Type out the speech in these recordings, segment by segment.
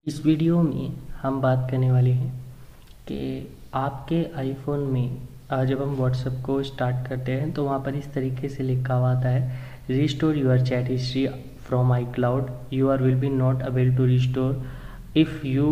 इस वीडियो में हम बात करने वाले हैं कि आपके आईफोन में जब हम व्हाट्सएप को स्टार्ट करते हैं तो वहाँ पर इस तरीके से लिखा हुआ आता है, restore your chat history from iCloud, you are will be not able to restore if you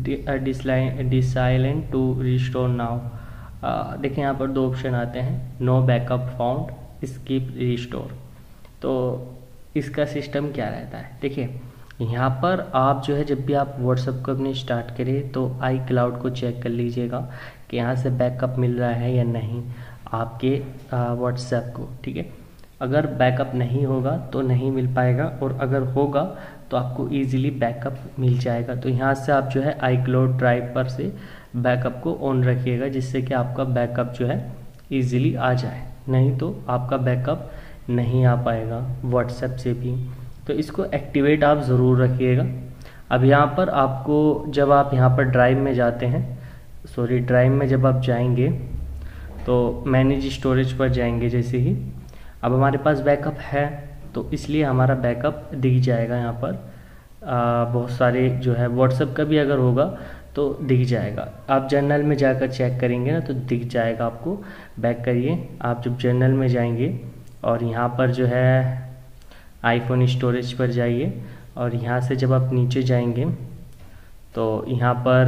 decide not to restore now. देखिए यहाँ पर दो ऑप्शन आते हैं, no backup found, skip restore. तो इसका सिस्टम क्या रहता है, देखिए यहाँ पर आप जो है जब भी आप व्हाट्सएप को अपने स्टार्ट करें तो आई क्लाउड को चेक कर लीजिएगा कि यहाँ से बैकअप मिल रहा है या नहीं आपके व्हाट्सएप को। ठीक है, अगर बैकअप नहीं होगा तो नहीं मिल पाएगा, और अगर होगा तो आपको इजीली बैकअप मिल जाएगा। तो यहाँ से आप जो है आई क्लाउड ड्राइव पर से बैकअप को ऑन रखिएगा, जिससे कि आपका बैकअप जो है ईजिली आ जाए, नहीं तो आपका बैकअप नहीं आ पाएगा व्हाट्सएप से भी। तो इसको एक्टिवेट आप ज़रूर रखिएगा। अब यहाँ पर आपको जब आप यहाँ पर ड्राइव में जाते हैं, ड्राइव में जब आप जाएंगे तो मैनेज स्टोरेज पर जाएंगे। जैसे ही अब हमारे पास बैकअप है तो इसलिए हमारा बैकअप दिख जाएगा यहाँ पर। बहुत सारे जो है व्हाट्सएप का भी अगर होगा तो दिख जाएगा। आप जर्नल में जाकर चेक करेंगे ना तो दिख जाएगा आपको। बैक करिए, आप जब जर्नल में जाएंगे और यहाँ पर जो है आईफोन स्टोरेज पर जाइए, और यहाँ से जब आप नीचे जाएंगे तो यहाँ पर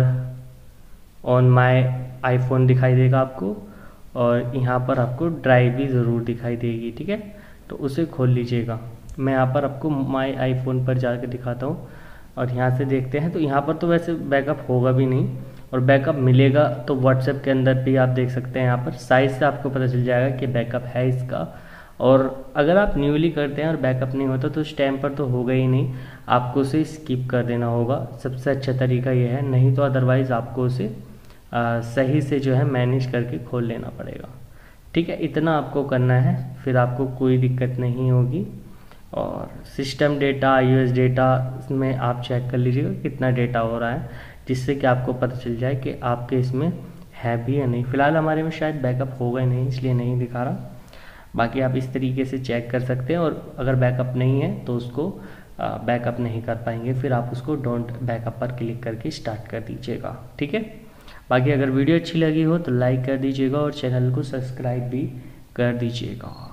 ऑन माय आईफोन दिखाई देगा आपको, और यहाँ पर आपको ड्राइव भी ज़रूर दिखाई देगी। ठीक है, तो उसे खोल लीजिएगा। मैं यहाँ पर आपको माय आईफोन पर जाकर दिखाता हूँ, और यहाँ से देखते हैं तो यहाँ पर तो वैसे बैकअप होगा भी नहीं, और बैकअप मिलेगा तो व्हाट्सएप के अंदर भी आप देख सकते हैं। यहाँ पर साइज से आपको पता चल जाएगा कि बैकअप है इसका। और अगर आप न्यूली करते हैं और बैकअप नहीं होता तो उस टाइम पर तो होगा ही नहीं, आपको उसे स्किप कर देना होगा। सबसे अच्छा तरीका यह है, नहीं तो अदरवाइज़ आपको उसे सही से जो है मैनेज करके खोल लेना पड़ेगा। ठीक है, इतना आपको करना है, फिर आपको कोई दिक्कत नहीं होगी। और सिस्टम डेटा, iOS डेटा में आप चेक कर लीजिएगा कितना डेटा हो रहा है, जिससे कि आपको पता चल जाए कि आपके इसमें है भी या नहीं। फ़िलहाल हमारे में शायद बैकअप होगा ही नहीं, इसलिए नहीं दिखा रहा। बाकी आप इस तरीके से चेक कर सकते हैं, और अगर बैकअप नहीं है तो उसको बैकअप नहीं कर पाएंगे, फिर आप उसको डोंट बैकअप पर क्लिक करके स्टार्ट कर दीजिएगा। ठीक है, बाकी अगर वीडियो अच्छी लगी हो तो लाइक कर दीजिएगा और चैनल को सब्सक्राइब भी कर दीजिएगा।